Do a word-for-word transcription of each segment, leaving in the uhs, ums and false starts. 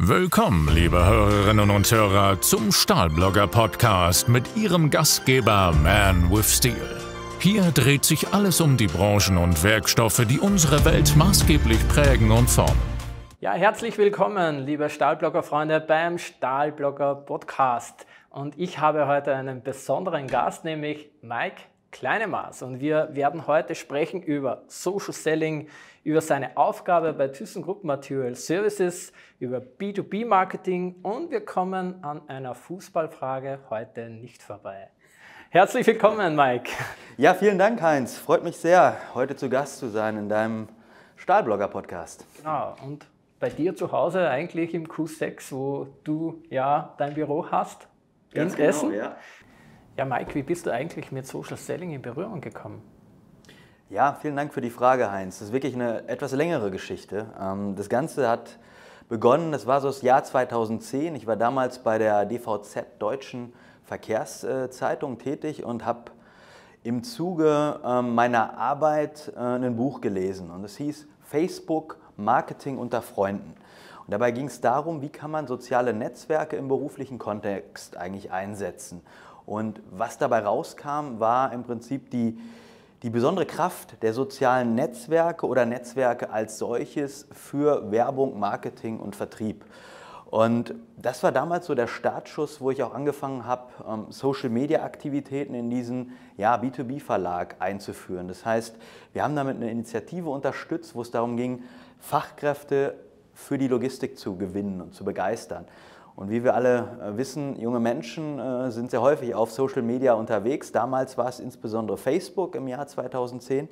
Willkommen, liebe Hörerinnen und Hörer, zum Stahlblogger-Podcast mit Ihrem Gastgeber Man with Steel. Hier dreht sich alles um die Branchen und Werkstoffe, die unsere Welt maßgeblich prägen und formen. Ja, herzlich willkommen, liebe Stahlblogger-Freunde, beim Stahlblogger-Podcast. Und ich habe heute einen besonderen Gast, nämlich Mike Kleinemaß. Und wir werden heute sprechen über Social Selling, über seine Aufgabe bei ThyssenKrupp Material Services, über B zwei B Marketing und wir kommen an einer Fußballfrage heute nicht vorbei. Herzlich willkommen, Mike. Ja, vielen Dank, Heinz. Freut mich sehr, heute zu Gast zu sein in deinem Stahlblogger-Podcast. Genau, und bei dir zu Hause eigentlich im Q sechs, wo du ja dein Büro hast, Ganz in genau, Essen. Ja. Ja, Mike, wie bist du eigentlich mit Social Selling in Berührung gekommen? Ja, vielen Dank für die Frage, Heinz. Das ist wirklich eine etwas längere Geschichte. Das Ganze hat begonnen, das war so das Jahr zweitausendzehn. Ich war damals bei der D V Z Deutschen Verkehrszeitung tätig und habe im Zuge meiner Arbeit ein Buch gelesen. Und es hieß Facebook Marketing unter Freunden. Und dabei ging es darum, wie kann man soziale Netzwerke im beruflichen Kontext eigentlich einsetzen. Und was dabei rauskam, war im Prinzip die, die besondere Kraft der sozialen Netzwerke oder Netzwerke als solches für Werbung, Marketing und Vertrieb. Und das war damals so der Startschuss, wo ich auch angefangen habe, Social-Media-Aktivitäten in diesen ja, B zwei B Verlag einzuführen. Das heißt, wir haben damit eine Initiative unterstützt, wo es darum ging, Fachkräfte für die Logistik zu gewinnen und zu begeistern. Und wie wir alle wissen, junge Menschen sind sehr häufig auf Social Media unterwegs. Damals war es insbesondere Facebook im Jahr zweitausendzehn.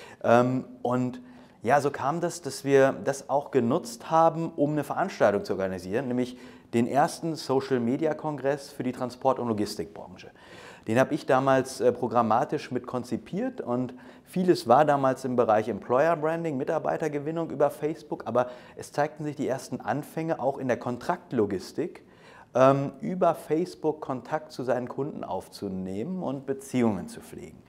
Und ja, so kam das, dass wir das auch genutzt haben, um eine Veranstaltung zu organisieren, nämlich den ersten Social Media Kongress für die Transport- und Logistikbranche. Den habe ich damals äh, programmatisch mit konzipiert und vieles war damals im Bereich Employer Branding, Mitarbeitergewinnung über Facebook, aber es zeigten sich die ersten Anfänge auch in der Kontraktlogistik, ähm, über Facebook Kontakt zu seinen Kunden aufzunehmen und Beziehungen zu pflegen.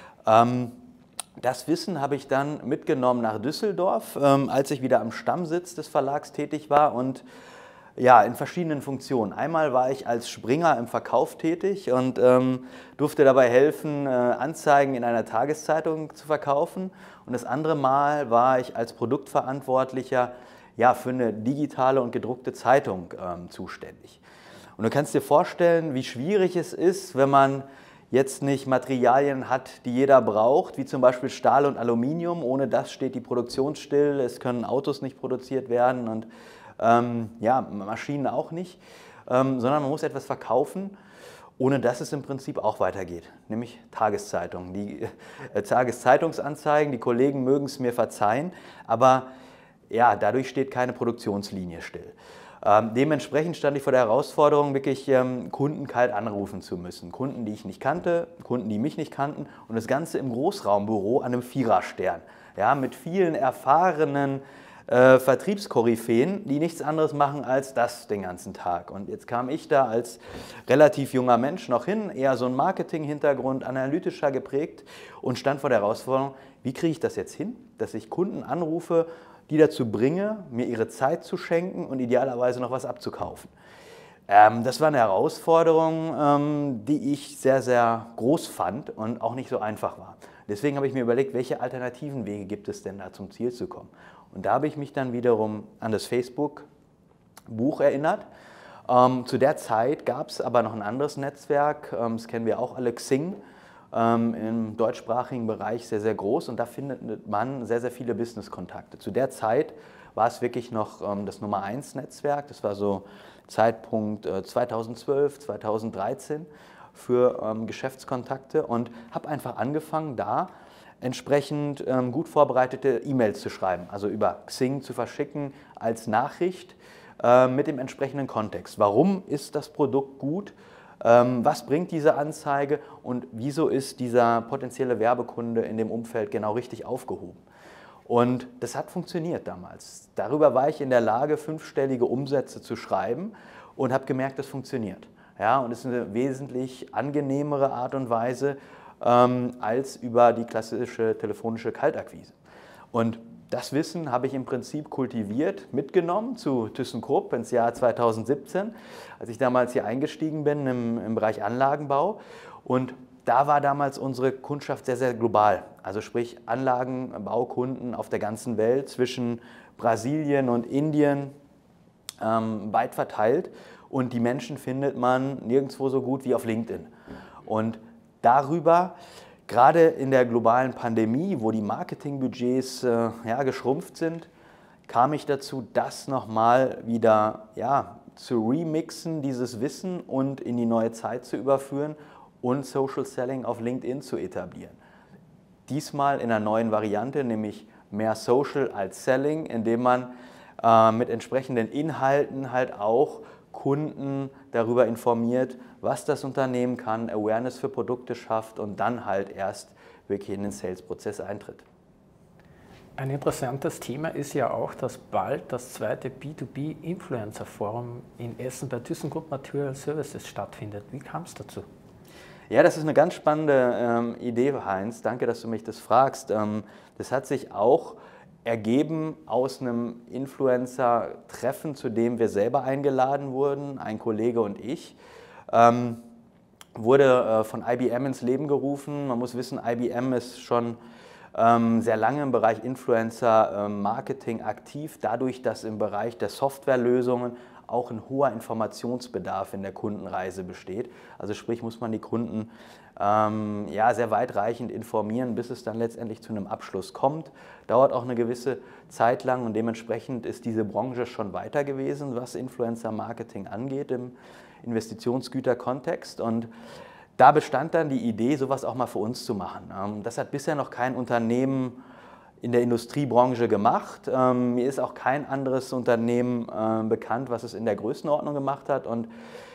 Ähm, das Wissen habe ich dann mitgenommen nach Düsseldorf, ähm, als ich wieder am Stammsitz des Verlags tätig war und ja, in verschiedenen Funktionen. Einmal war ich als Springer im Verkauf tätig und ähm, durfte dabei helfen, äh, Anzeigen in einer Tageszeitung zu verkaufen. Und das andere Mal war ich als Produktverantwortlicher ja, für eine digitale und gedruckte Zeitung ähm, zuständig. Und du kannst dir vorstellen, wie schwierig es ist, wenn man jetzt nicht Materialien hat, die jeder braucht, wie zum Beispiel Stahl und Aluminium. Ohne das steht die Produktion still, es können Autos nicht produziert werden und Ähm, ja, Maschinen auch nicht, ähm, sondern man muss etwas verkaufen, ohne dass es im Prinzip auch weitergeht, nämlich Tageszeitungen. Die äh, Tageszeitungsanzeigen, die Kollegen mögen es mir verzeihen, aber ja, dadurch steht keine Produktionslinie still. Ähm, dementsprechend stand ich vor der Herausforderung, wirklich ähm, Kunden kalt anrufen zu müssen. Kunden, die ich nicht kannte, Kunden, die mich nicht kannten und das Ganze im Großraumbüro an einem Viererstern, ja, mit vielen erfahrenen Äh, Vertriebskoryphäen, die nichts anderes machen als das den ganzen Tag. Und jetzt kam ich da als relativ junger Mensch noch hin, eher so ein Marketing-Hintergrund, analytischer geprägt und stand vor der Herausforderung, wie kriege ich das jetzt hin, dass ich Kunden anrufe, die dazu bringe, mir ihre Zeit zu schenken und idealerweise noch was abzukaufen. Ähm, das war eine Herausforderung, ähm, die ich sehr, sehr groß fand und auch nicht so einfach war. Deswegen habe ich mir überlegt, welche alternativen Wege gibt es denn da zum Ziel zu kommen. Und da habe ich mich dann wiederum an das Facebook-Buch erinnert. Ähm, zu der Zeit gab es aber noch ein anderes Netzwerk, ähm, das kennen wir auch alle, Xing, ähm, im deutschsprachigen Bereich sehr, sehr groß und da findet man sehr, sehr viele Business-Kontakte. Zu der Zeit war es wirklich noch ähm, das Nummer eins Netzwerk, das war so Zeitpunkt äh, zweitausendzwölf, zweitausenddreizehn für ähm, Geschäftskontakte und habe einfach angefangen, da entsprechend ähm, gut vorbereitete E-Mails zu schreiben, also über Xing zu verschicken als Nachricht äh, mit dem entsprechenden Kontext. Warum ist das Produkt gut? Ähm, was bringt diese Anzeige und wieso ist dieser potenzielle Werbekunde in dem Umfeld genau richtig aufgehoben? Und das hat funktioniert damals. Darüber war ich in der Lage, fünfstellige Umsätze zu schreiben und habe gemerkt, das funktioniert. Ja, und es ist eine wesentlich angenehmere Art und Weise, Ähm, als über die klassische telefonische Kaltakquise. Und das Wissen habe ich im Prinzip kultiviert, mitgenommen zu ThyssenKrupp ins Jahr zweitausendsiebzehn, als ich damals hier eingestiegen bin im, im Bereich Anlagenbau. Und da war damals unsere Kundschaft sehr, sehr global. Also sprich Anlagenbaukunden auf der ganzen Welt, zwischen Brasilien und Indien, ähm, weit verteilt. Und die Menschen findet man nirgendwo so gut wie auf LinkedIn. Und darüber, gerade in der globalen Pandemie, wo die Marketingbudgets äh, ja, geschrumpft sind, kam ich dazu, das nochmal wieder ja, zu remixen, dieses Wissen, und in die neue Zeit zu überführen und Social Selling auf LinkedIn zu etablieren. Diesmal in einer neuen Variante, nämlich mehr Social als Selling, indem man äh, mit entsprechenden Inhalten halt auch Kunden darüber informiert, was das Unternehmen kann, Awareness für Produkte schafft und dann halt erst wirklich in den Sales-Prozess eintritt. Ein interessantes Thema ist ja auch, dass bald das zweite B zwei B Influencer Forum in Essen bei ThyssenKrupp Material Services stattfindet. Wie kam es dazu? Ja, das ist eine ganz spannende ähm, Idee, Heinz. Danke, dass du mich das fragst. Ähm, das hat sich auch ergeben aus einem Influencer-Treffen, zu dem wir selber eingeladen wurden, ein Kollege und ich. Ähm, wurde äh, von I B M ins Leben gerufen. Man muss wissen, I B M ist schon ähm, sehr lange im Bereich Influencer-Marketing aktiv, dadurch, dass im Bereich der Softwarelösungen auch ein hoher Informationsbedarf in der Kundenreise besteht. Also sprich, muss man die Kunden ähm, ja, sehr weitreichend informieren, bis es dann letztendlich zu einem Abschluss kommt. Dauert auch eine gewisse Zeit lang und dementsprechend ist diese Branche schon weiter gewesen, was Influencer-Marketing angeht im Investitionsgüterkontext. Und da bestand dann die Idee, sowas auch mal für uns zu machen. Ähm, das hat bisher noch kein Unternehmen in der Industriebranche gemacht. Ähm, mir ist auch kein anderes Unternehmen äh, bekannt, was es in der Größenordnung gemacht hat. Und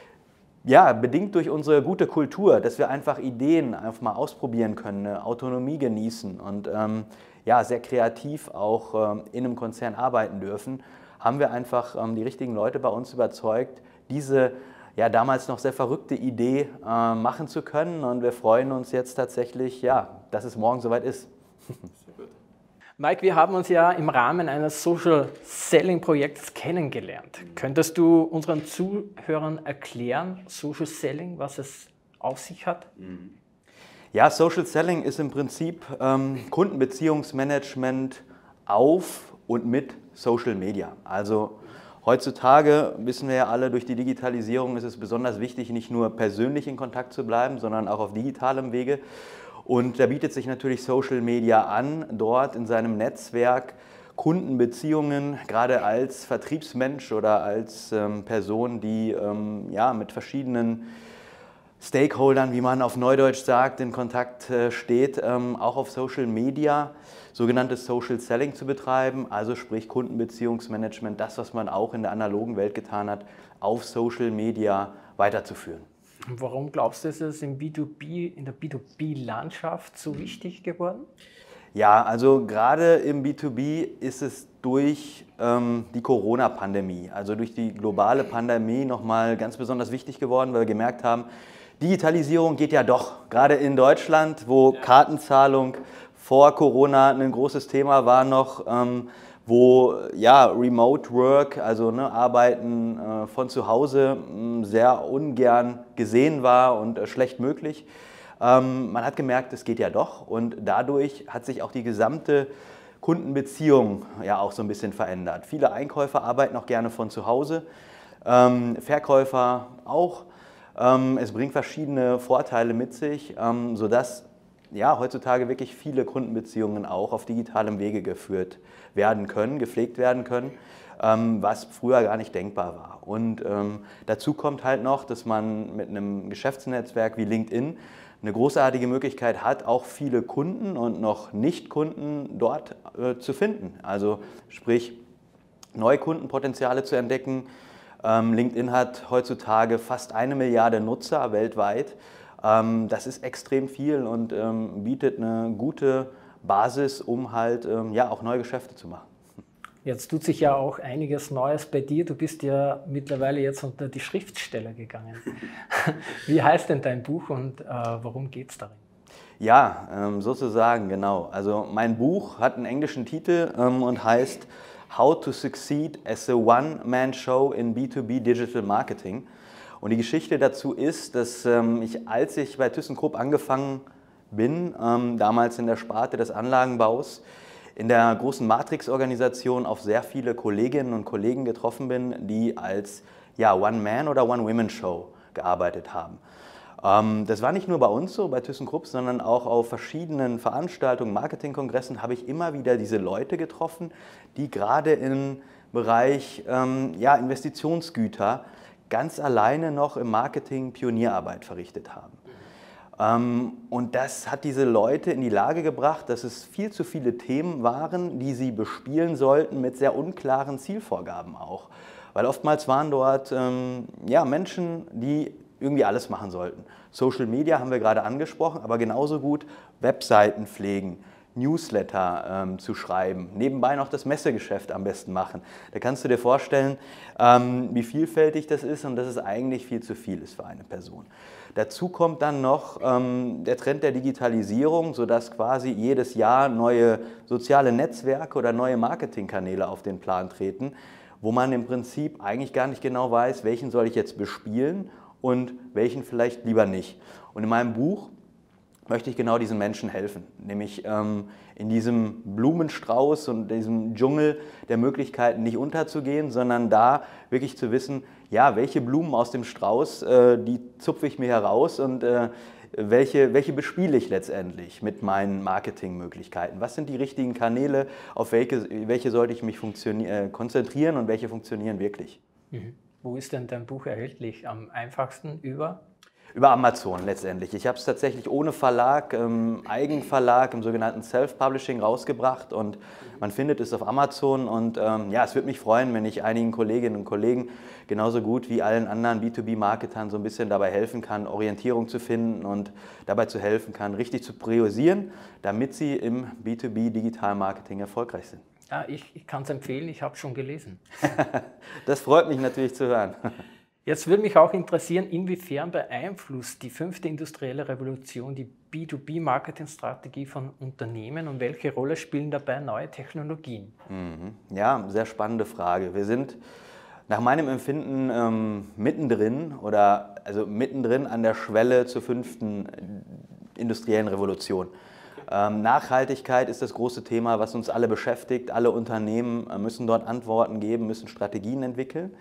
ja, bedingt durch unsere gute Kultur, dass wir einfach Ideen einfach mal ausprobieren können, eine Autonomie genießen und ähm, ja, sehr kreativ auch ähm, in einem Konzern arbeiten dürfen, haben wir einfach ähm, die richtigen Leute bei uns überzeugt, diese ja, damals noch sehr verrückte Idee äh, machen zu können. Und wir freuen uns jetzt tatsächlich, ja, dass es morgen soweit ist. Sehr gut. Mike, wir haben uns ja im Rahmen eines Social Selling Projekts kennengelernt. Mhm. Könntest du unseren Zuhörern erklären, Social Selling, was es auf sich hat? Mhm. Ja, Social Selling ist im Prinzip ähm, Kundenbeziehungsmanagement auf und mit Social Media. Also heutzutage wissen wir ja alle, durch die Digitalisierung ist es besonders wichtig, nicht nur persönlich in Kontakt zu bleiben, sondern auch auf digitalem Wege. Und da bietet sich natürlich Social Media an, dort in seinem Netzwerk Kundenbeziehungen, gerade als Vertriebsmensch oder als ähm, Person, die ähm, ja, mit verschiedenen Stakeholdern, wie man auf Neudeutsch sagt, in Kontakt äh, steht, ähm, auch auf Social Media sogenanntes Social Selling zu betreiben, also sprich Kundenbeziehungsmanagement, das, was man auch in der analogen Welt getan hat, auf Social Media weiterzuführen. Warum glaubst du, ist es im B zwei B, in der B zwei B-Landschaft so wichtig geworden? Ja, also gerade im B zwei B ist es durch ähm, die Corona-Pandemie, also durch die globale Pandemie nochmal ganz besonders wichtig geworden, weil wir gemerkt haben, Digitalisierung geht ja doch, gerade in Deutschland, wo Kartenzahlung vor Corona ein großes Thema war noch, ähm, wo ja, Remote Work, also ne, Arbeiten äh, von zu Hause, mh, sehr ungern gesehen war und äh, schlecht möglich. Ähm, man hat gemerkt, es geht ja doch, und dadurch hat sich auch die gesamte Kundenbeziehung ja auch so ein bisschen verändert. Viele Einkäufer arbeiten auch gerne von zu Hause, ähm, Verkäufer auch. Ähm, es bringt verschiedene Vorteile mit sich, ähm, sodass ja, heutzutage wirklich viele Kundenbeziehungen auch auf digitalem Wege geführt werden können, gepflegt werden können, ähm, was früher gar nicht denkbar war. Und ähm, dazu kommt halt noch, dass man mit einem Geschäftsnetzwerk wie LinkedIn eine großartige Möglichkeit hat, auch viele Kunden und noch Nicht-Kunden dort äh, zu finden. Also sprich, Neukundenpotenziale zu entdecken. Ähm, LinkedIn hat heutzutage fast eine Milliarde Nutzer weltweit. Das ist extrem viel und ähm, bietet eine gute Basis, um halt ähm, ja, auch neue Geschäfte zu machen. Jetzt tut sich ja auch einiges Neues bei dir. Du bist ja mittlerweile jetzt unter die Schriftsteller gegangen. Wie heißt denn dein Buch und äh, worum geht es darin? Ja, ähm, sozusagen, genau. Also mein Buch hat einen englischen Titel ähm, und heißt How to Succeed as a One-Man-Show in B zwei B Digital Marketing. Und die Geschichte dazu ist, dass ähm, ich, als ich bei ThyssenKrupp angefangen bin, ähm, damals in der Sparte des Anlagenbaus, in der großen Matrix-Organisation auf sehr viele Kolleginnen und Kollegen getroffen bin, die als ja, One-Man- oder One-Women-Show gearbeitet haben. Ähm, das war nicht nur bei uns so, bei ThyssenKrupp, sondern auch auf verschiedenen Veranstaltungen, Marketingkongressen habe ich immer wieder diese Leute getroffen, die gerade im Bereich ähm, ja, Investitionsgüter ganz alleine noch im Marketing Pionierarbeit verrichtet haben. Ähm, und das hat diese Leute in die Lage gebracht, dass es viel zu viele Themen waren, die sie bespielen sollten mit sehr unklaren Zielvorgaben auch. Weil oftmals waren dort ähm, ja, Menschen, die irgendwie alles machen sollten. Social Media haben wir gerade angesprochen, aber genauso gut Webseiten pflegen, Newsletter ähm, zu schreiben, nebenbei noch das Messegeschäft am besten machen. Da kannst du dir vorstellen, ähm, wie vielfältig das ist und dass es eigentlich viel zu viel ist für eine Person. Dazu kommt dann noch ähm, der Trend der Digitalisierung, sodass quasi jedes Jahr neue soziale Netzwerke oder neue Marketingkanäle auf den Plan treten, wo man im Prinzip eigentlich gar nicht genau weiß, welchen soll ich jetzt bespielen und welchen vielleicht lieber nicht. Und in meinem Buch möchte ich genau diesen Menschen helfen, nämlich ähm, in diesem Blumenstrauß und diesem Dschungel der Möglichkeiten nicht unterzugehen, sondern da wirklich zu wissen, ja, welche Blumen aus dem Strauß, äh, die zupfe ich mir heraus und äh, welche, welche bespiele ich letztendlich mit meinen Marketingmöglichkeiten. Was sind die richtigen Kanäle, auf welche, welche sollte ich mich äh, konzentrieren und welche funktionieren wirklich? Mhm. Wo ist denn dein Buch erhältlich? Am einfachsten über? Über Amazon letztendlich. Ich habe es tatsächlich ohne Verlag, ähm, Eigenverlag im sogenannten Self-Publishing rausgebracht und man findet es auf Amazon und ähm, ja, es würde mich freuen, wenn ich einigen Kolleginnen und Kollegen genauso gut wie allen anderen B zwei B-Marketern so ein bisschen dabei helfen kann, Orientierung zu finden und dabei zu helfen kann, richtig zu priorisieren, damit sie im B zwei B-Digital-Marketing erfolgreich sind. Ja, ich, ich kann es empfehlen, ich habe es schon gelesen. Das freut mich natürlich zu hören. Jetzt würde mich auch interessieren, inwiefern beeinflusst die fünfte industrielle Revolution die B zwei B-Marketingstrategie von Unternehmen und welche Rolle spielen dabei neue Technologien? Mhm. Ja, sehr spannende Frage. Wir sind nach meinem Empfinden ähm, mittendrin oder also mittendrin an der Schwelle zur fünften industriellen Revolution. Ähm, Nachhaltigkeit ist das große Thema, was uns alle beschäftigt. Alle Unternehmen äh, müssen dort Antworten geben, müssen Strategien entwickeln.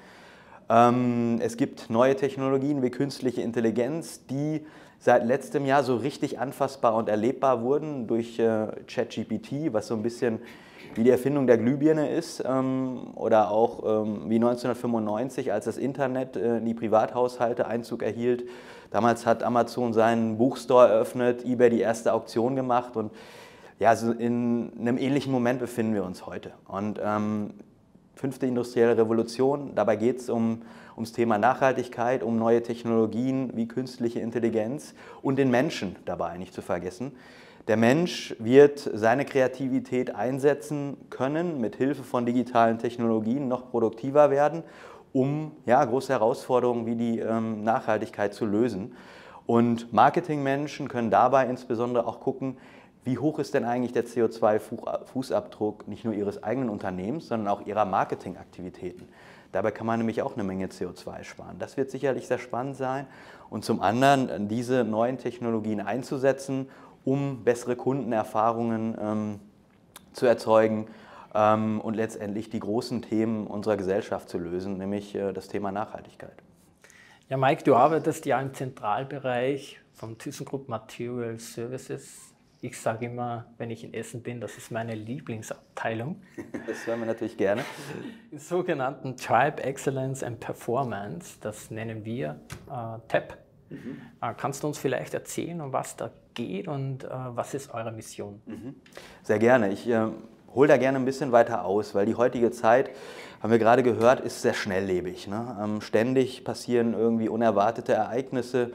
Es gibt neue Technologien wie künstliche Intelligenz, die seit letztem Jahr so richtig anfassbar und erlebbar wurden durch ChatGPT, was so ein bisschen wie die Erfindung der Glühbirne ist, oder auch wie neunzehnhundertfünfundneunzig, als das Internet in die Privathaushalte Einzug erhielt. Damals hat Amazon seinen Buchstore eröffnet, eBay die erste Auktion gemacht und ja, also in einem ähnlichen Moment befinden wir uns heute. Und ähm, Fünfte industrielle Revolution, dabei geht es um, ums Thema Nachhaltigkeit, um neue Technologien wie künstliche Intelligenz und den Menschen dabei nicht zu vergessen. Der Mensch wird seine Kreativität einsetzen können, mit Hilfe von digitalen Technologien noch produktiver werden, um ja, große Herausforderungen wie die ähm, Nachhaltigkeit zu lösen. Und Marketingmenschen können dabei insbesondere auch gucken, wie hoch ist denn eigentlich der C O zwei Fußabdruck nicht nur ihres eigenen Unternehmens, sondern auch ihrer Marketingaktivitäten. Dabei kann man nämlich auch eine Menge C O zwei sparen. Das wird sicherlich sehr spannend sein. Und zum anderen diese neuen Technologien einzusetzen, um bessere Kundenerfahrungen ähm, zu erzeugen ähm, und letztendlich die großen Themen unserer Gesellschaft zu lösen, nämlich äh, das Thema Nachhaltigkeit. Ja, Mike, du arbeitest ja im Zentralbereich von ThyssenKrupp Material Services. Ich sage immer, wenn ich in Essen bin, das ist meine Lieblingsabteilung. Das hören wir natürlich gerne. Im sogenannten Tribe Excellence and Performance, das nennen wir äh, T E P. Mhm. Äh, kannst du uns vielleicht erzählen, um was da geht und äh, was ist eure Mission? Mhm. Sehr gerne. Ich äh, hole da gerne ein bisschen weiter aus, weil die heutige Zeit, haben wir gerade gehört, ist sehr schnelllebig. Ne? Ähm, ständig passieren irgendwie unerwartete Ereignisse.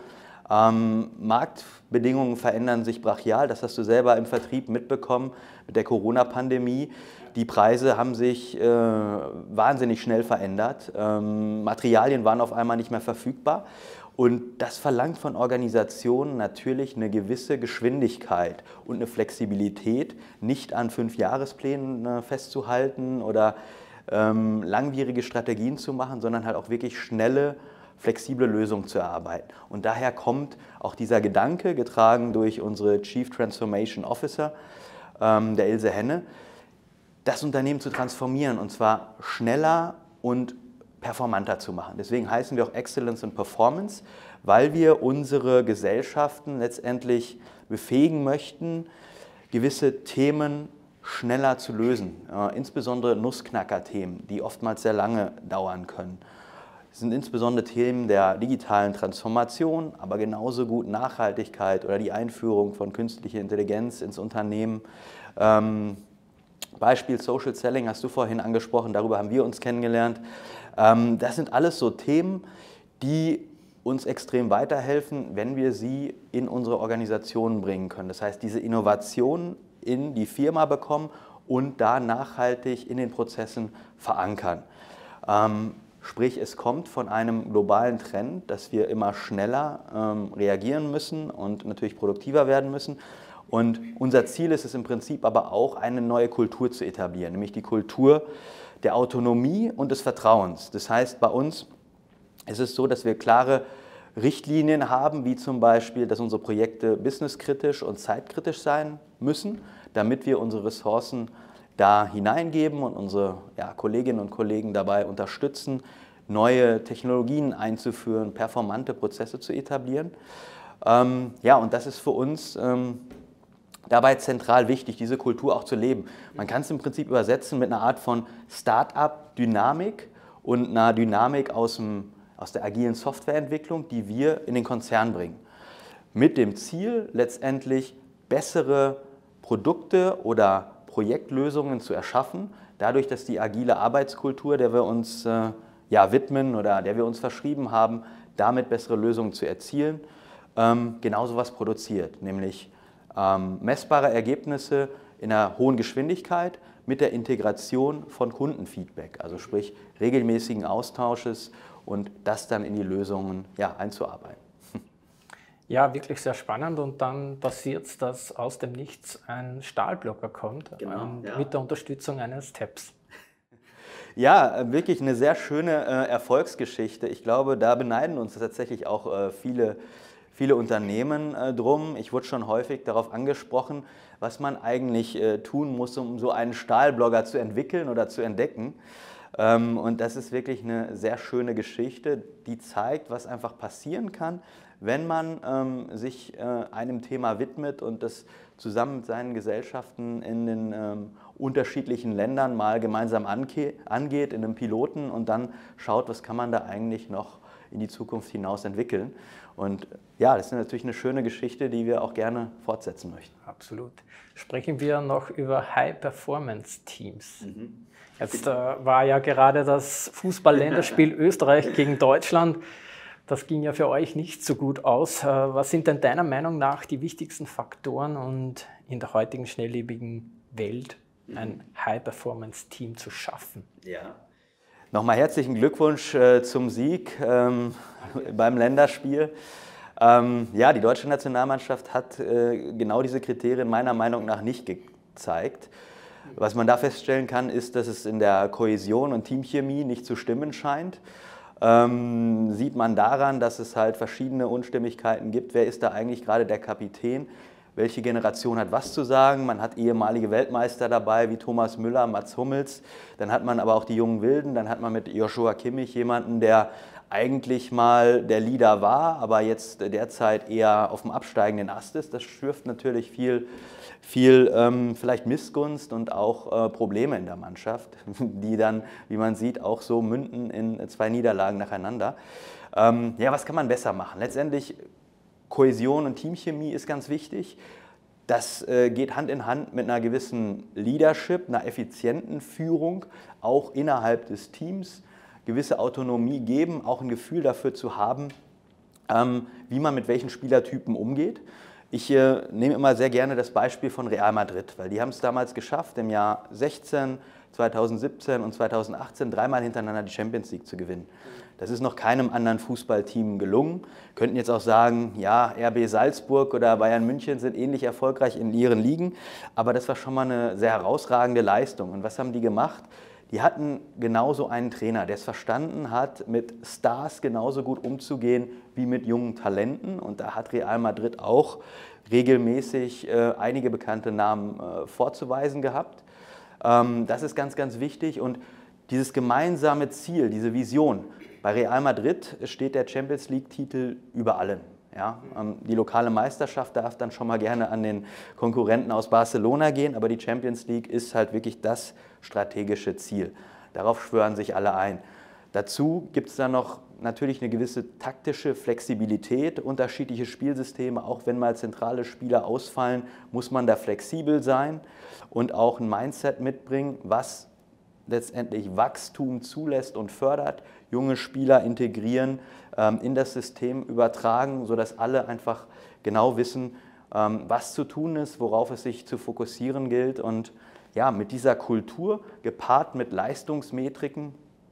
Ähm, Marktbedingungen verändern sich brachial, das hast du selber im Vertrieb mitbekommen mit der Corona-Pandemie. Die Preise haben sich äh, wahnsinnig schnell verändert, ähm, Materialien waren auf einmal nicht mehr verfügbar und das verlangt von Organisationen natürlich eine gewisse Geschwindigkeit und eine Flexibilität, nicht an Fünfjahresplänen äh, festzuhalten oder ähm, langwierige Strategien zu machen, sondern halt auch wirklich schnelle, flexible Lösungen zu erarbeiten. Und daher kommt auch dieser Gedanke, getragen durch unsere Chief Transformation Officer, ähm, der Ilse Henne, das Unternehmen zu transformieren und zwar schneller und performanter zu machen. Deswegen heißen wir auch Excellence and Performance, weil wir unsere Gesellschaften letztendlich befähigen möchten, gewisse Themen schneller zu lösen, äh, insbesondere Nussknacker-Themen, die oftmals sehr lange dauern können. Das sind insbesondere Themen der digitalen Transformation, aber genauso gut Nachhaltigkeit oder die Einführung von künstlicher Intelligenz ins Unternehmen. Ähm, Beispiel Social Selling hast du vorhin angesprochen, darüber haben wir uns kennengelernt. Ähm, das sind alles so Themen, die uns extrem weiterhelfen, wenn wir sie in unsere Organisationen bringen können. Das heißt, diese Innovationen in die Firma bekommen und da nachhaltig in den Prozessen verankern. Ähm, Sprich, es kommt von einem globalen Trend, dass wir immer schneller ähm, reagieren müssen und natürlich produktiver werden müssen. Und unser Ziel ist es im Prinzip aber auch, eine neue Kultur zu etablieren, nämlich die Kultur der Autonomie und des Vertrauens. Das heißt, bei uns ist es so, dass wir klare Richtlinien haben, wie zum Beispiel, dass unsere Projekte businesskritisch und zeitkritisch sein müssen, damit wir unsere Ressourcen da hineingeben und unsere ja, Kolleginnen und Kollegen dabei unterstützen, neue Technologien einzuführen, performante Prozesse zu etablieren. Ähm, ja, und das ist für uns ähm, dabei zentral wichtig, diese Kultur auch zu leben. Man kann es im Prinzip übersetzen mit einer Art von Start-up-Dynamik und einer Dynamik aus, dem, aus der agilen Softwareentwicklung, die wir in den Konzern bringen. Mit dem Ziel, letztendlich bessere Produkte oder Projektlösungen zu erschaffen, dadurch, dass die agile Arbeitskultur, der wir uns äh, ja, widmen oder der wir uns verschrieben haben, damit bessere Lösungen zu erzielen, ähm, genauso was produziert, nämlich ähm, messbare Ergebnisse in einer hohen Geschwindigkeit mit der Integration von Kundenfeedback, also sprich regelmäßigen Austausches und das dann in die Lösungen ja, einzuarbeiten. Ja, wirklich sehr spannend und dann passiert es, dass aus dem Nichts ein Stahlblocker kommt, Genau, ähm, ja. mit der Unterstützung eines Tabs. Ja, wirklich eine sehr schöne äh, Erfolgsgeschichte. Ich glaube, da beneiden uns tatsächlich auch äh, viele, viele Unternehmen äh, drum. Ich wurde schon häufig darauf angesprochen, was man eigentlich äh, tun muss, um so einen Stahlblogger zu entwickeln oder zu entdecken. Ähm, und das ist wirklich eine sehr schöne Geschichte, die zeigt, was einfach passieren kann, wenn man ähm, sich äh, einem Thema widmet und das zusammen mit seinen Gesellschaften in den ähm, unterschiedlichen Ländern mal gemeinsam ange angeht, in einem Piloten und dann schaut, was kann man da eigentlich noch in die Zukunft hinaus entwickeln. Und ja, das ist natürlich eine schöne Geschichte, die wir auch gerne fortsetzen möchten. Absolut. Sprechen wir noch über High-Performance-Teams. Mhm. Jetzt äh, war ja gerade das Fußball-Länderspiel Österreich gegen Deutschland. Das ging ja für euch nicht so gut aus. Was sind denn deiner Meinung nach die wichtigsten Faktoren und in der heutigen schnelllebigen Welt ein High-Performance-Team zu schaffen? Ja. Nochmal herzlichen Glückwunsch äh, zum Sieg ähm, beim Länderspiel. Ähm, ja, die deutsche Nationalmannschaft hat äh, genau diese Kriterien meiner Meinung nach nicht gezeigt. Was man da feststellen kann, ist, dass es in der Kohäsion und Teamchemie nicht zu stimmen scheint. Ähm, sieht man daran, dass es halt verschiedene Unstimmigkeiten gibt. Wer ist da eigentlich gerade der Kapitän? Welche Generation hat was zu sagen? Man hat ehemalige Weltmeister dabei, wie Thomas Müller, Mats Hummels. Dann hat man aber auch die jungen Wilden. Dann hat man mit Joshua Kimmich jemanden, der eigentlich mal der Leader war, aber jetzt derzeit eher auf dem absteigenden Ast ist. Das schürft natürlich viel, viel ähm, vielleicht Missgunst und auch äh, Probleme in der Mannschaft, die dann, wie man sieht, auch so münden in zwei Niederlagen nacheinander. Ähm, ja, was kann man besser machen? Letztendlich Kohäsion und Teamchemie ist ganz wichtig. Das äh, geht Hand in Hand mit einer gewissen Leadership, einer effizienten Führung, auch innerhalb des Teams. Gewisse Autonomie geben, auch ein Gefühl dafür zu haben, ähm, wie man mit welchen Spielertypen umgeht. Ich äh, nehme immer sehr gerne das Beispiel von Real Madrid, weil die haben es damals geschafft, im Jahr sechzehn, zweitausendsiebzehn und zweitausendachtzehn dreimal hintereinander die Champions League zu gewinnen. Das ist noch keinem anderen Fußballteam gelungen. Könnten jetzt auch sagen, ja, R B Salzburg oder Bayern München sind ähnlich erfolgreich in ihren Ligen, aber das war schon mal eine sehr herausragende Leistung. Und was haben die gemacht? Die hatten genauso einen Trainer, der es verstanden hat, mit Stars genauso gut umzugehen wie mit jungen Talenten. Und da hat Real Madrid auch regelmäßig äh, einige bekannte Namen äh, vorzuweisen gehabt. Ähm, das ist ganz, ganz wichtig. Und dieses gemeinsame Ziel, diese Vision, bei Real Madrid steht der Champions League-Titel über allem. Ja, die lokale Meisterschaft darf dann schon mal gerne an den Konkurrenten aus Barcelona gehen, aber die Champions League ist halt wirklich das strategische Ziel. Darauf schwören sich alle ein. Dazu gibt es dann noch natürlich eine gewisse taktische Flexibilität, unterschiedliche Spielsysteme. Auch wenn mal zentrale Spieler ausfallen, muss man da flexibel sein und auch ein Mindset mitbringen, was letztendlich Wachstum zulässt und fördert, junge Spieler integrieren, ähm, in das System übertragen, sodass alle einfach genau wissen, ähm, was zu tun ist, worauf es sich zu fokussieren gilt. Und ja, mit dieser Kultur gepaart mit Leistungsmetriken,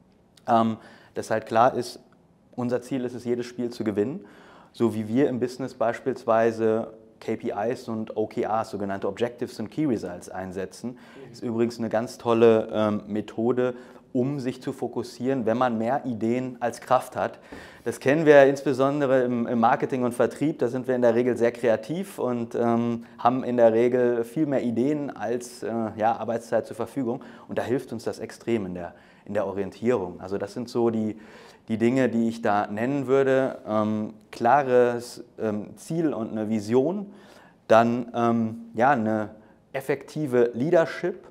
ähm, dass halt klar ist, unser Ziel ist es, jedes Spiel zu gewinnen, so wie wir im Business beispielsweise K P Is und O K Rs, sogenannte Objectives und Key Results, einsetzen. Das ist übrigens eine ganz tolle ähm, Methode, um sich zu fokussieren, wenn man mehr Ideen als Kraft hat. Das kennen wir insbesondere im, im Marketing und Vertrieb, da sind wir in der Regel sehr kreativ und ähm, haben in der Regel viel mehr Ideen als äh, ja, Arbeitszeit zur Verfügung und da hilft uns das extrem in der, in der Orientierung. Also das sind so die, die Dinge, die ich da nennen würde. Ähm, klares ähm, Ziel und eine Vision, dann ähm, ja, eine effektive Leadership,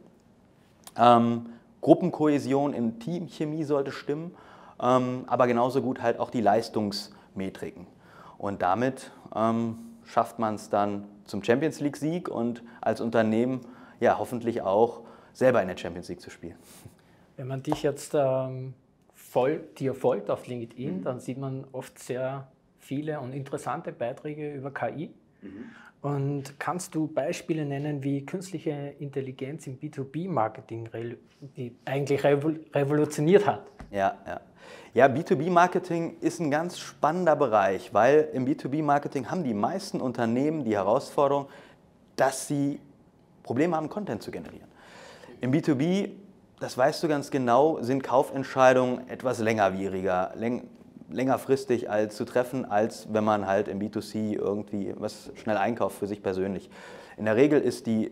ähm, Gruppenkohäsion in Teamchemie sollte stimmen, ähm, aber genauso gut halt auch die Leistungsmetriken. Und damit ähm, schafft man es dann zum Champions League-Sieg und als Unternehmen ja hoffentlich auch selber in der Champions League zu spielen. Wenn man dich jetzt ähm, voll, dir folgt auf LinkedIn, mhm. dann sieht man oft sehr viele und interessante Beiträge über K I. Mhm. Und kannst du Beispiele nennen, wie künstliche Intelligenz im B zwei B Marketing eigentlich revolutioniert hat? Ja, ja. Ja, B zwei B Marketing ist ein ganz spannender Bereich, weil im B zwei B Marketing haben die meisten Unternehmen die Herausforderung, dass sie Probleme haben, Content zu generieren. Im B zwei B, das weißt du ganz genau, sind Kaufentscheidungen etwas längerwieriger, läng längerfristig als zu treffen, als wenn man halt im B zwei C irgendwie was schnell einkauft für sich persönlich. In der Regel ist die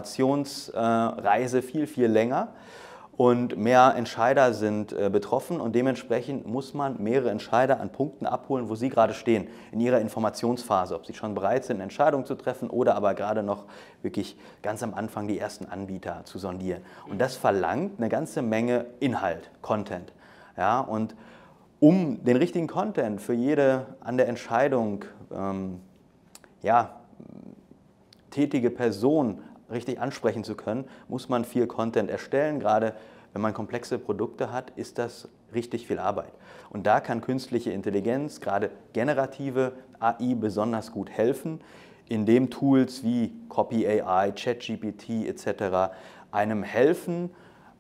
Informationsreise viel, viel länger und mehr Entscheider sind betroffen und dementsprechend muss man mehrere Entscheider an Punkten abholen, wo sie gerade stehen, in ihrer Informationsphase, ob sie schon bereit sind, eine Entscheidung zu treffen oder aber gerade noch wirklich ganz am Anfang die ersten Anbieter zu sondieren. Und das verlangt eine ganze Menge Inhalt, Content. Ja, und um den richtigen Content für jede an der Entscheidung ähm, ja, tätige Person richtig ansprechen zu können, muss man viel Content erstellen. Gerade wenn man komplexe Produkte hat, ist das richtig viel Arbeit. Und da kann künstliche Intelligenz, gerade generative A I, besonders gut helfen, indem Tools wie Copy A I, ChatGPT et cetera einem helfen,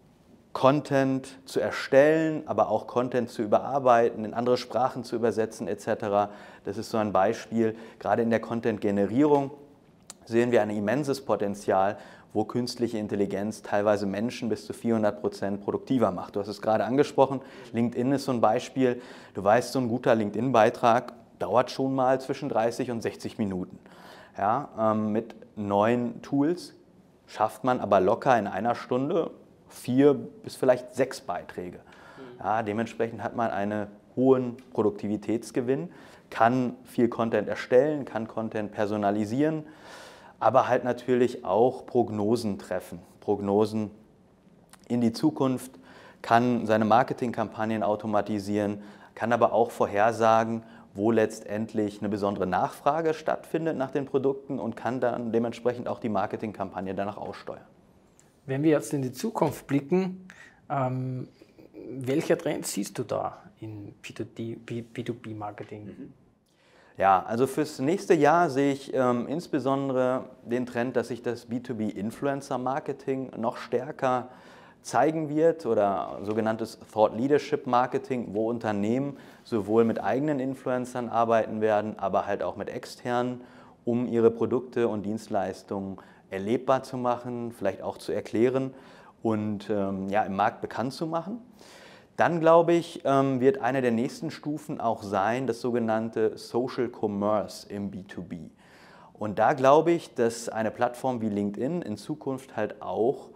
Content zu erstellen, aber auch Content zu überarbeiten, in andere Sprachen zu übersetzen et cetera. Das ist so ein Beispiel. Gerade in der Content-Generierung sehen wir ein immenses Potenzial, wo künstliche Intelligenz teilweise Menschen bis zu vierhundert Prozent produktiver macht. Du hast es gerade angesprochen, LinkedIn ist so ein Beispiel. Du weißt, so ein guter LinkedIn-Beitrag dauert schon mal zwischen dreißig und sechzig Minuten. Ja, ähm, mit neuen Tools schafft man aber locker in einer Stunde vier bis vielleicht sechs Beiträge. Ja, dementsprechend hat man einen hohen Produktivitätsgewinn, kann viel Content erstellen, kann Content personalisieren, aber halt natürlich auch Prognosen treffen. Prognosen in die Zukunft, kann seine Marketingkampagnen automatisieren, kann aber auch vorhersagen, wo letztendlich eine besondere Nachfrage stattfindet nach den Produkten und kann dann dementsprechend auch die Marketingkampagne danach aussteuern. Wenn wir jetzt in die Zukunft blicken, ähm, welche Trends siehst du da in B zwei B Marketing? Ja, also fürs nächste Jahr sehe ich ähm, insbesondere den Trend, dass sich das B zwei B Influencer Marketing noch stärker zeigen wird oder sogenanntes Thought Leadership Marketing, wo Unternehmen sowohl mit eigenen Influencern arbeiten werden, aber halt auch mit externen, um ihre Produkte und Dienstleistungen erlebbar zu machen, vielleicht auch zu erklären und ähm, ja, im Markt bekannt zu machen. Dann, glaube ich, ähm, wird eine der nächsten Stufen auch sein, das sogenannte Social Commerce im B zwei B. Und da glaube ich, dass eine Plattform wie LinkedIn in Zukunft halt auch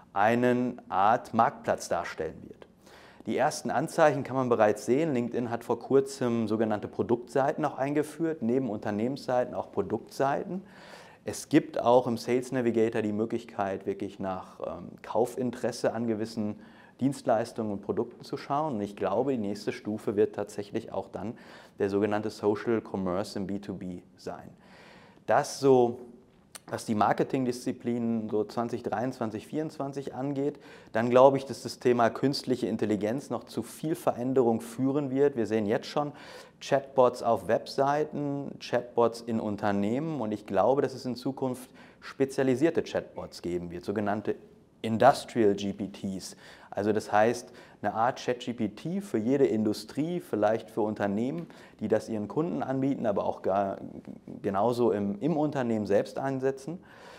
eine Art Marktplatz darstellen wird. Die ersten Anzeichen kann man bereits sehen. LinkedIn hat vor kurzem sogenannte Produktseiten auch eingeführt, neben Unternehmensseiten auch Produktseiten. Es gibt auch im Sales Navigator die Möglichkeit, wirklich nach ähm, Kaufinteresse an gewissen Dienstleistungen und Produkten zu schauen. Und ich glaube, die nächste Stufe wird tatsächlich auch dann der sogenannte Social Commerce im B zwei B sein. Das so, was die Marketingdisziplinen so zwanzig dreiundzwanzig, vierundzwanzig angeht, dann glaube ich, dass das Thema künstliche Intelligenz noch zu viel Veränderung führen wird. Wir sehen jetzt schon Chatbots auf Webseiten, Chatbots in Unternehmen und ich glaube, dass es in Zukunft spezialisierte Chatbots geben wird, sogenannte Industrial G P Ts. Also das heißt, eine Art ChatGPT für jede Industrie, vielleicht für Unternehmen, die das ihren Kunden anbieten, aber auch gar, genauso im, im Unternehmen selbst einsetzen.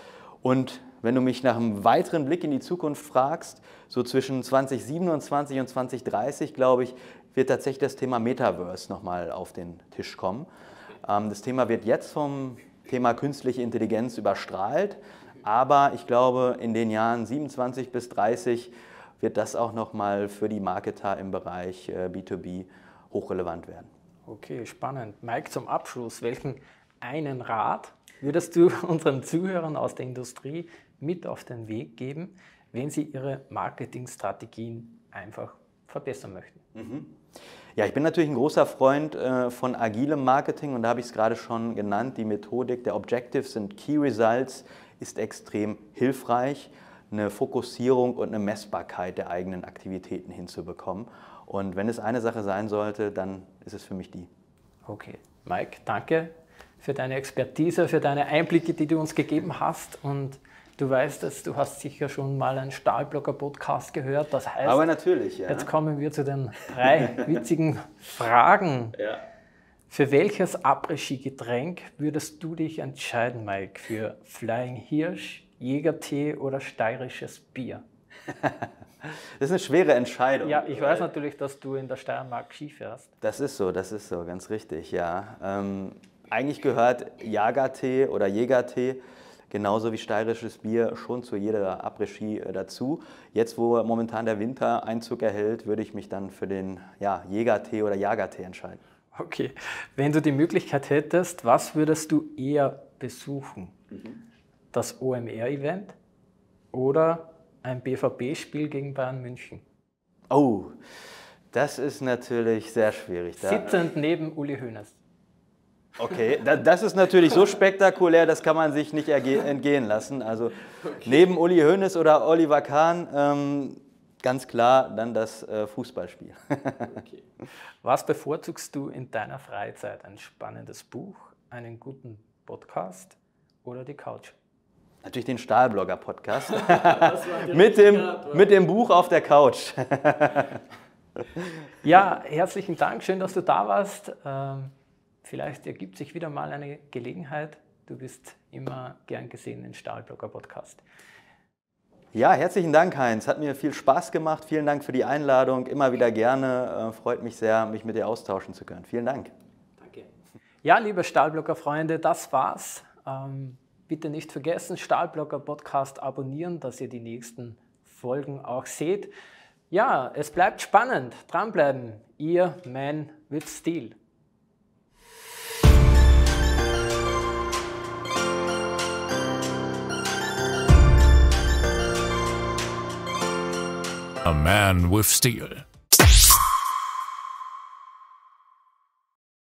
Und wenn du mich nach einem weiteren Blick in die Zukunft fragst, so zwischen zwanzig siebenundzwanzig und zwanzig dreißig, glaube ich, wird tatsächlich das Thema Metaverse nochmal auf den Tisch kommen. Das Thema wird jetzt vom Thema künstliche Intelligenz überstrahlt. Aber ich glaube, in den Jahren siebenundzwanzig bis dreißig wird das auch nochmal für die Marketer im Bereich B zwei B hochrelevant werden. Okay, spannend. Mike, zum Abschluss, welchen einen Rat würdest du unseren Zuhörern aus der Industrie mit auf den Weg geben, wenn sie ihre Marketingstrategien einfach verbessern möchten? Mhm. Ja, ich bin natürlich ein großer Freund äh, von agilem Marketing und da habe ich es gerade schon genannt, die Methodik der Objectives and Key Results ist extrem hilfreich, eine Fokussierung und eine Messbarkeit der eigenen Aktivitäten hinzubekommen. Und wenn es eine Sache sein sollte, dann ist es für mich die. Okay, Mike, danke für deine Expertise, für deine Einblicke, die du uns gegeben hast. Und du weißt es, du hast sicher schon mal einen Stahlblogger-Podcast gehört. Das heißt, aber natürlich, ja. Jetzt kommen wir zu den drei witzigen Fragen. Ja. Für welches Après-Ski-Getränk würdest du dich entscheiden, Mike? Für Flying Hirsch, Jägertee oder steirisches Bier? Das ist eine schwere Entscheidung. Ja, ich weiß natürlich, dass du in der Steiermark Ski fährst. Das ist so, das ist so, ganz richtig, ja. Ähm, eigentlich gehört Jagertee oder Jägertee genauso wie steirisches Bier schon zu jeder Après-Ski dazu. Jetzt, wo momentan der Winter Einzug erhält, würde ich mich dann für den ja, Jägertee oder Jagertee entscheiden. Okay, wenn du die Möglichkeit hättest, was würdest du eher besuchen? Mhm. Das O M R-Event oder ein B V B-Spiel gegen Bayern München? Oh, das ist natürlich sehr schwierig. Da Sitzend neben Uli Hoeneß. Okay, das ist natürlich so spektakulär, das kann man sich nicht entgehen lassen. Also okay. Neben Uli Hoeneß oder Oliver Kahn, ähm, ganz klar dann das äh, Fußballspiel. Okay. Was bevorzugst du in deiner Freizeit? Ein spannendes Buch, einen guten Podcast oder die Couch? Natürlich den Stahlblogger-Podcast mit, dem, mit dem Buch auf der Couch. Ja, herzlichen Dank, schön, dass du da warst. Ähm, vielleicht ergibt sich wieder mal eine Gelegenheit. Du bist immer gern gesehen im Stahlblogger-Podcast. Ja, herzlichen Dank, Heinz. Hat mir viel Spaß gemacht. Vielen Dank für die Einladung. Immer wieder gerne. Äh, freut mich sehr, mich mit dir austauschen zu können. Vielen Dank. Danke. Ja, liebe Stahlblogger-Freunde, das war's. Ähm, bitte nicht vergessen, Stahlblogger-Podcast abonnieren, dass ihr die nächsten Folgen auch seht. Ja, es bleibt spannend. Dranbleiben. Ihr Man with Steel. A Man with Steel.